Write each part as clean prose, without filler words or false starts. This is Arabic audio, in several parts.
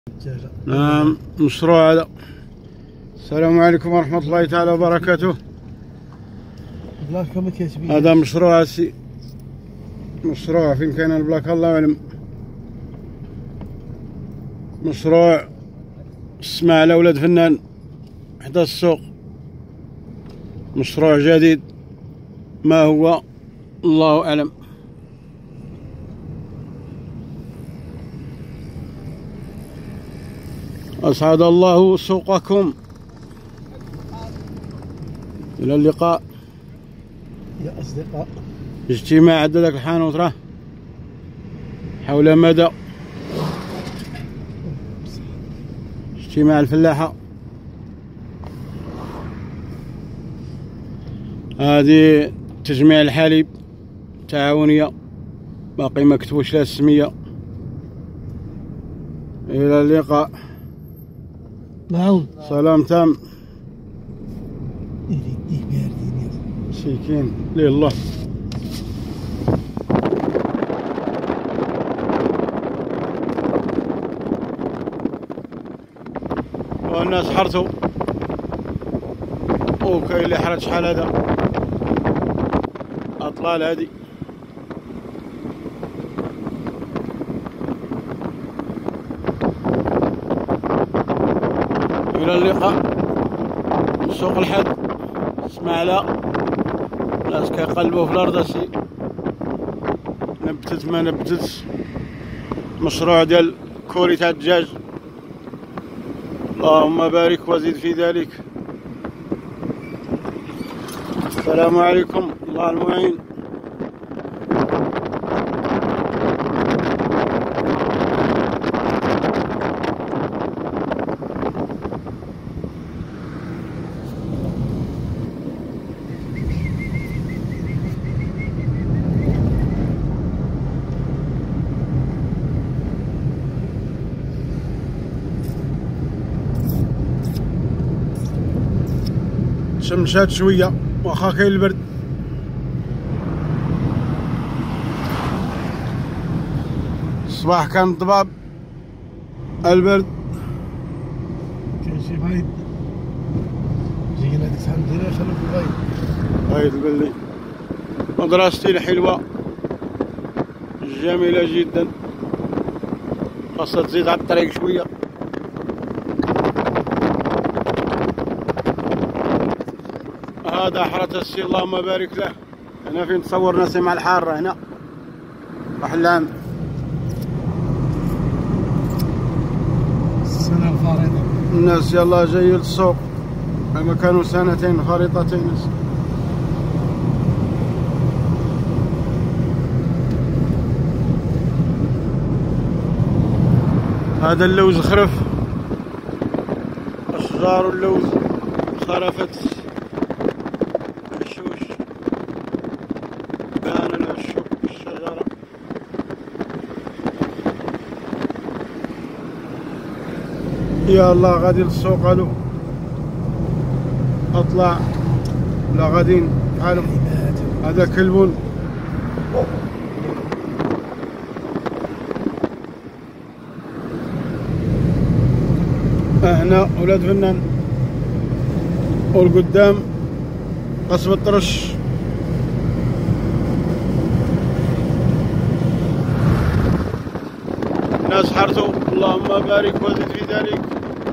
نعم مشروع هذا. السلام عليكم ورحمة الله تعالى وبركاته. هذا مشروع هسي مشروع فين كان البلاك الله أعلم. مشروع اسمع لأولاد فنان حدا السوق. مشروع جديد ما هو الله أعلم. أسعد الله سوقكم. إلى اللقاء يا أصدقاء. اجتماع عددك الحانوت راه حول مدى اجتماع الفلاحة. هذه تجميع الحليب تعاونية باقي ما كتبوش لها السمية. إلى اللقاء. نعم. سلام تام. مسكين لله. والناس حرتوا وكاين اللي حرت شحال هذا اطلال هادي. الى اللقاء. سوق الحد اسمع لا الناس كيقلبوا في الارض هسي. نبتت ما نبتت. مشروع ديال كوري تاع الدجاج اللهم بارك وزد في ذلك. السلام عليكم الله المعين. شمشات شوية واخا كاين البرد. الصباح كان ضباب البرد. كاين شي بايد جينا ديك الساعة نديرها خلو في البايد. بايد البلي. مدرستي الحلوة جميلة جدا خاصها تزيد على الطريق شوية. هذا حارة السي اللهم بارك له. هنا فين تصور ناس مع الحارة هنا راح العام. السنة الخريطة الناس يلا جاي للسوق اما كانوا سنتين خريطتين. هذا اللوز خرف. اشجار اللوز خرفت. يا الله غادي للسوق هادو. اطلع لا غاديين بحالهم. هذا كلبون. هنا ولاد فنان والقدام قصب الطرش. الناس حرتوا اللهم بارك وزد في ذلك.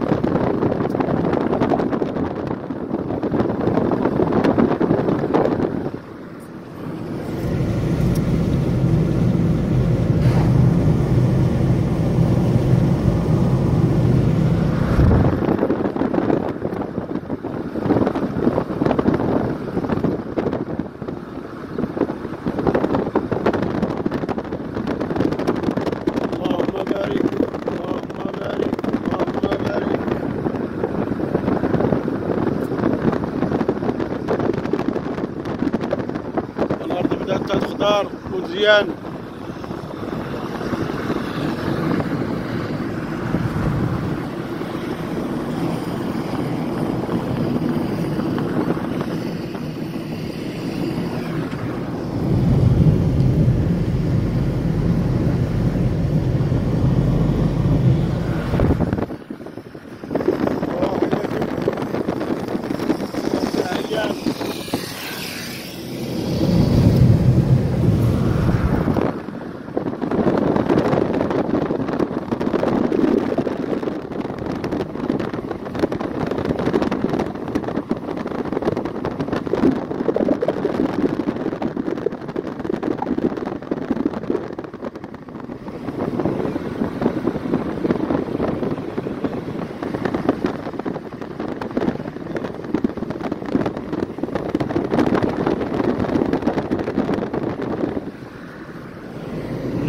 خضار ومزيان.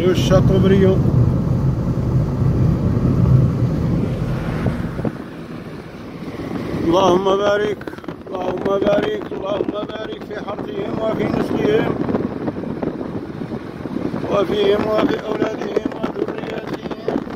le Châteaubriand. اللهم بارك اللهم بارك اللهم بارك في حرثهم وفي نسلهم وفيهم وفي أولادهم وذرياتهم.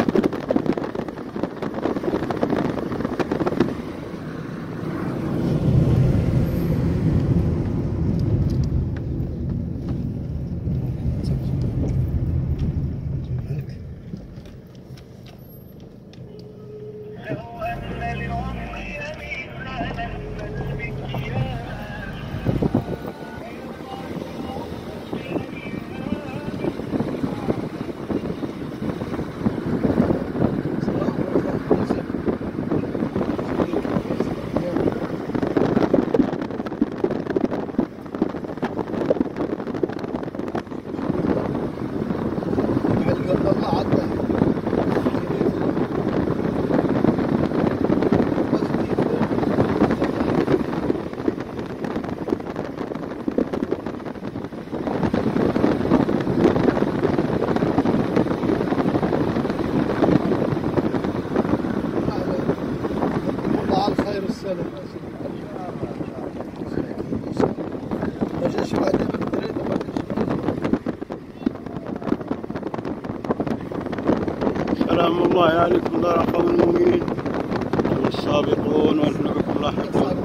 سلام الله عليكم دار قوم المؤمنين والسابقون ونحن بكم لاحقون.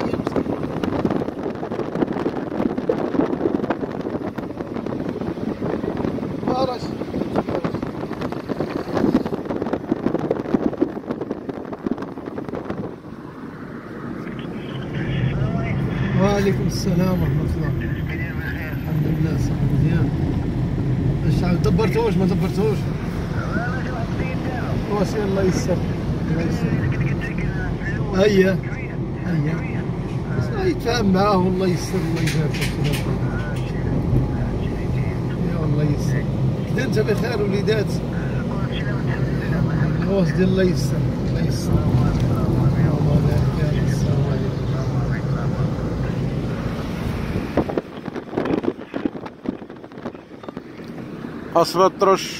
وعليكم السلام ورحمة الله. الحمد لله صحة مزيان. الشعب دبرتوش ما دبرتوش؟ واش الله يسر الله يسر. هيا بس يتفاهم معاه والله يسر الله يبارك فيك. يا الله يسر كدا انت بخير وليدات. واش ديال الله يسر الله يسر. أصل الطرش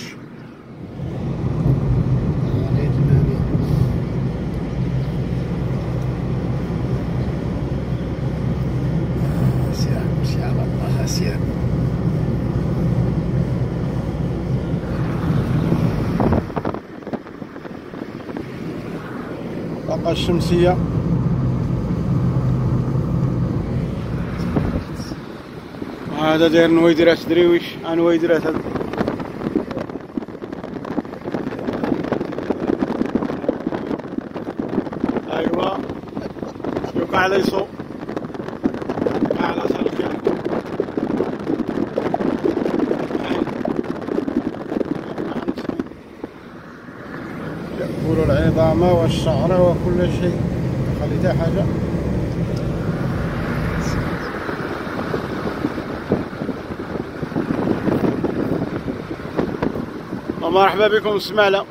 الطاقة الشمسية. هذا داير نويدرات دريويش نويدرات هذا. ايوا يوقع على يسوق على سلكان يأكل العظام والشعر وكل شيء. خليتها حاجة ومرحبا بكم السمالة.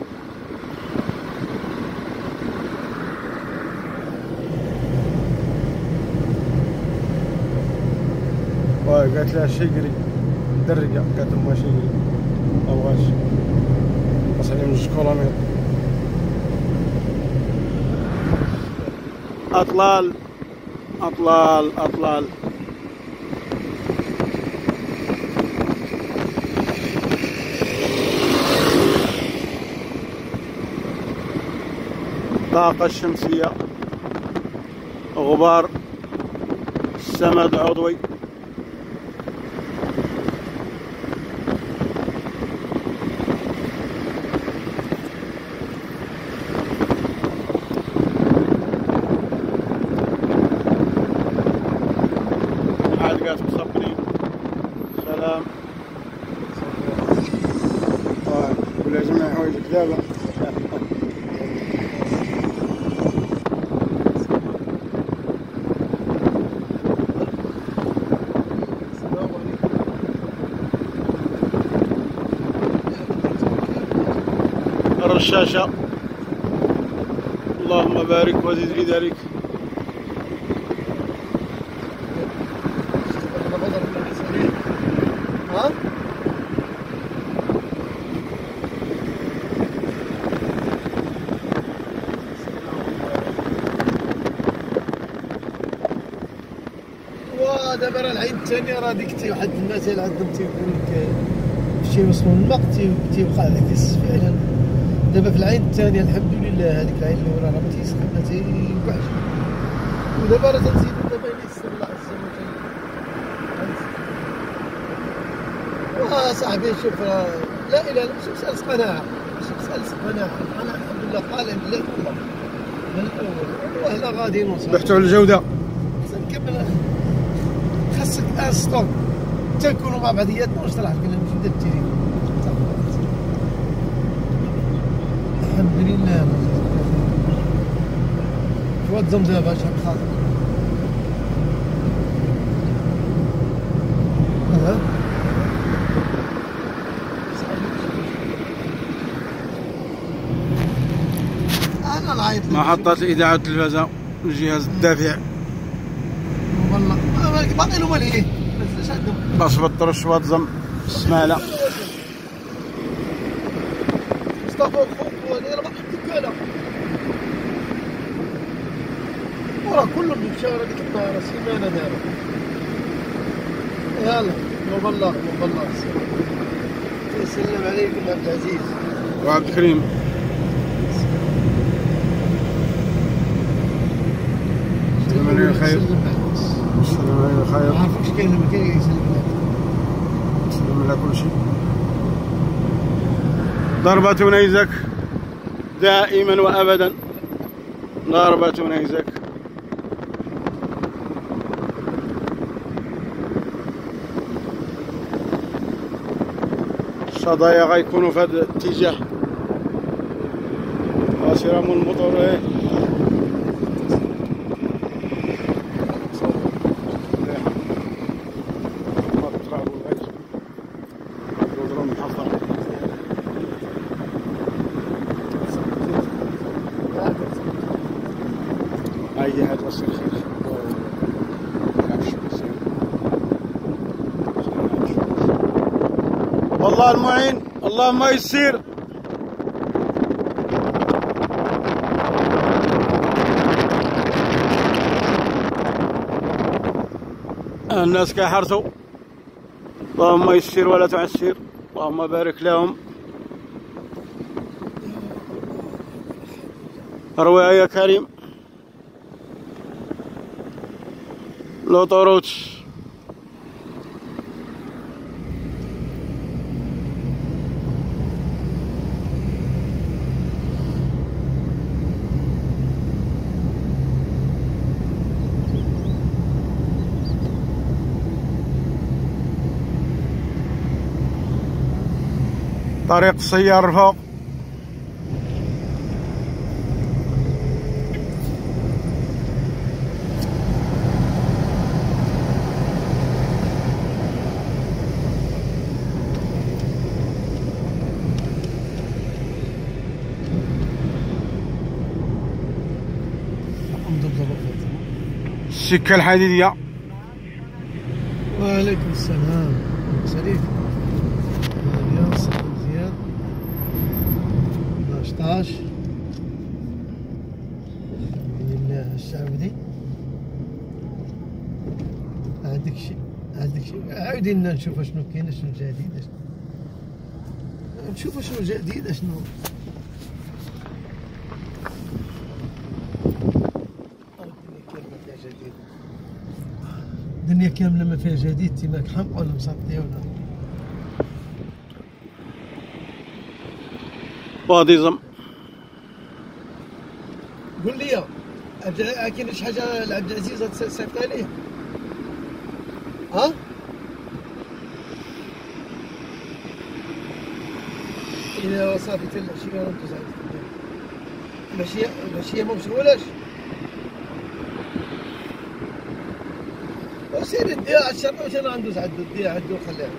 قالت لها شيقري درقة، قالت لهم شيقري مبغاش وصل لي من 2 كيلومتر. أطلال أطلال أطلال. الطاقة الشمسية، غبار، سماد عضوي. حلقات مصبرين. سلام. ولا جميع حوايجك دابا. الرشاشة اللهم بارك وزد في ذلك. دابا راه العين الثانيه راه ديك واحد المثل عندهم تيقول لك شي يوصلوا للماء تيوقع هذاك فعلا. دابا في العين الثانيه الحمد لله هذيك العين الاولى راه ما تيسخن ما تيوقعش، ودابا راه تنزيدو دابا يسر الله عز وجل. صاحبي شوف راه لا اله الا ماشي مسألة قناعة، ماشي مسألة قناعة. أنا الحمد لله قائم بالله من الأول وهلا غادي نوصل. بحثوا على الجودة. نكمل خاصك الآن ستوك تنكونوا مع بعضياتنا واش طلعت لنا جودة التليفون. الحمد لله. توضم دابا شحال خاطر. محطة إذاعة التلفزة الجهاز الدافع. والله باقي له ماليه اش عندهم باش بالطرش واتزم السمالة. مصطفى خوك هذه راه باقي الدكالة وراه كلهم مشاو راه ديك النهار سيمانة دابا. يلا والله يسلم عليكم عبد العزيز وعبد الكريم. سلم عليك الخير. سلم عليك الخير. ما عرفوش كاين ما كاين يسلم عليك. سلم على كل شيء. ضربة نيزك دائما وأبدا. ضربة نيزك. الصدايا غيكونوا في هذا الاتجاه. واسرة من المطر. هاي هاد وصل خير. والله المعين اللهم يسير. الناس كيحرثوا. اللهم يسير ولا تعسر. اللهم بارك لهم. رويها يا كريم. لوطوروت. طريق السيار فوق. السكة الحديدية. وعليكم السلام. شريف مزيان 11 الحمد لله. السعودي عندك شي عاودي لنا نشوف شنو كاين شنو جديد نشوف شنو جديد شنو الدنيا كامله ما فيها جديد. تيماك حمق ولا مسطيه ولا باديزم. قول لي كاين شي حاجه لعبد العزيز تصيفط عليه؟ ها؟ إذا صافي تلا شي يوم تزعل ماشي ما مشغولاش. وسير ديها على الشرطة واش انا عنده عندو ديها عندو وخليها.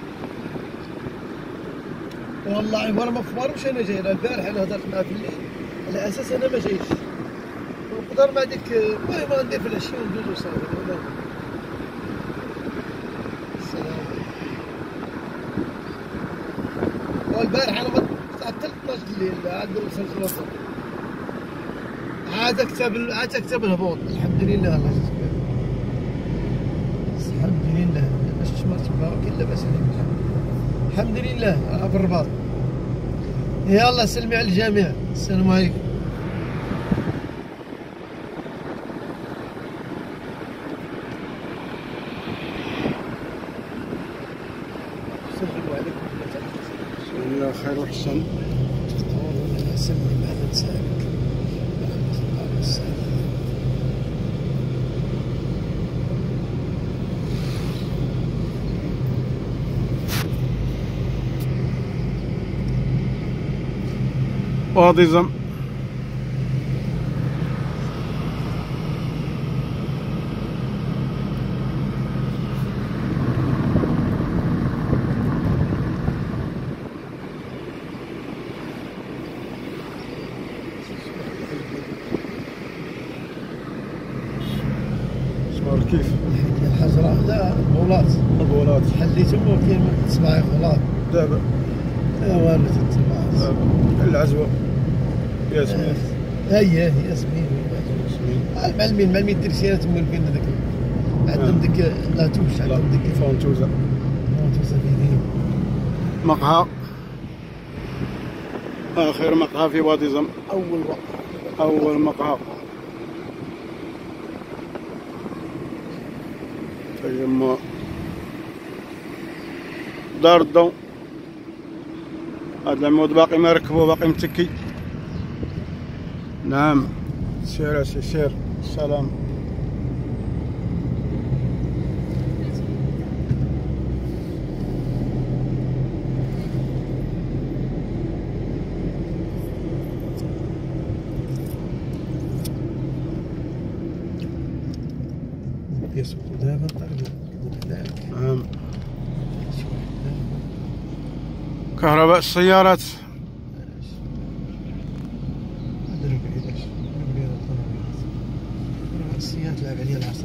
والله وانا ما فطرتش انا جاي. البارح انا هضرت معاه في الليل على اساس انا ما جايش ونقدر مع ديك المهم ندير في العشيه وندوز وصافي. السلام. والبارح انا تعطلت 12 الليل عاد وصلت الوسط. عاد اكتب الهبوط الحمد لله. الله يجزاك ما كل لا باس عليك. الحمد لله بالرباط. يلا سلمي على الجميع. السلام عليكم. يا خير وحسن. سلمي ماذا نسالك؟ ورحمة الله وبركاته. وادي زم. صار كيف؟ الحجرة لا بولات. بولات. حليتهم وكاين من 7 بولات. دابا. والو تتبع. العزوة. ياسمين. هي ياسمين. المعلمين درسيات مولفين هذاك. عندهم ديك لاتوش عندهم ديك فونتوزا. فونتوزا فيديو. مقهى. آخر مقهى في وادي زم. أول مقهى. تجمع دار الضوء. هذا العمود باقي ما ركبوه باقي متكي. نعم سير سير. سلام. يسوق دابا نطلبو. نعم. كهرباء السيارات. السيارات لعب عليها العصر.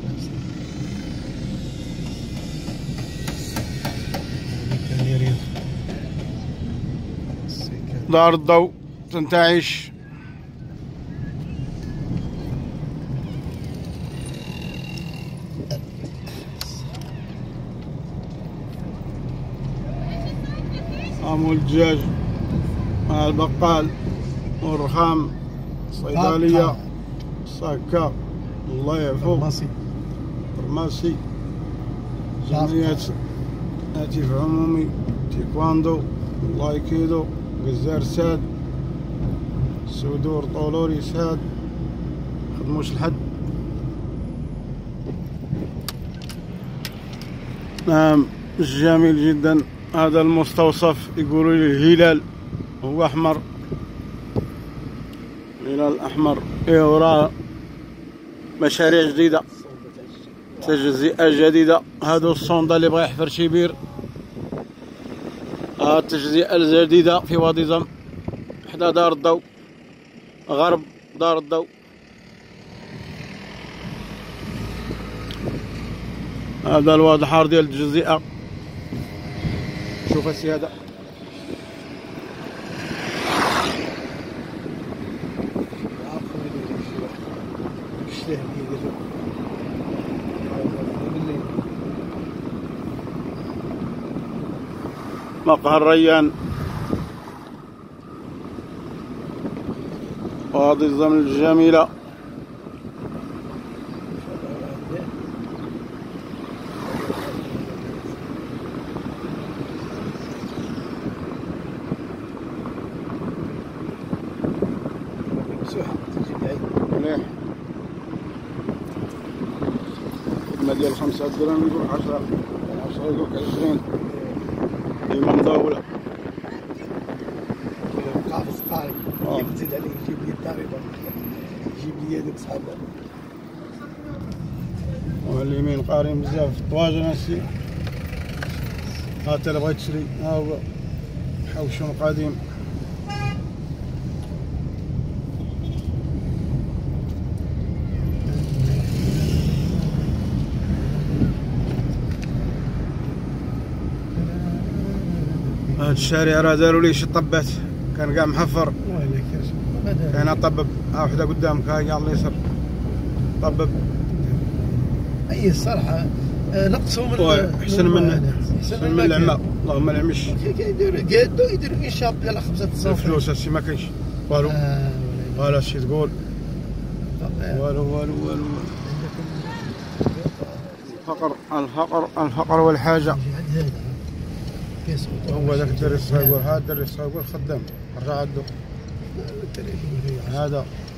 دار الضوء تنتعش. أمو الدجاج مع البقال والرخام الصيدلية الصكة الله يعفو فرماسي جمعية هاتف عمومي تيكواندو لايكيدو قزار ساد سودور طولوري ساد خدموش الحد. نعم جميل جدا. هذا المستوصف يقولوا لي الهلال هو احمر. الهلال الاحمر. وراه مشاريع جديده تجزئه جديده. هادو الصوندا اللي بغى يحفر شي بير. التجزئه الجديده في وادي زم حدا دار الضوء غرب دار الضوء. هذا الواد الحار ديال التجزئه. شوف السيادة. مقهى الريان وادي الزمن الجميلة. مليح. ما ديال 5 درهم يقول 10 يقول 20 ديما مداولة. قافز قاري تزيد عليه يجيب لي الضريبة يجيب لي هذوك صحابه. واليمين قارين بزاف الطواجن هاسي. ها انت اللي بغيت تشري ها هو حوشون قديم. هاد الشارع راه داروا ليه شي طبات كان كاع محفر. كاين طبب ها وحده قدامك ها كاع اليسر طبب. اي الصراحه نقصوا من احسن من العمى. اللهم لا يعميش. يديروا انشاء ديال 5 صافي. الفلوس هادشي ما كاينش والو. والو هادشي تقول والو. الفقر والحاجه. هو ذاك الدري الصغير، هذا الدري الصغير خدام رجع عنده هذا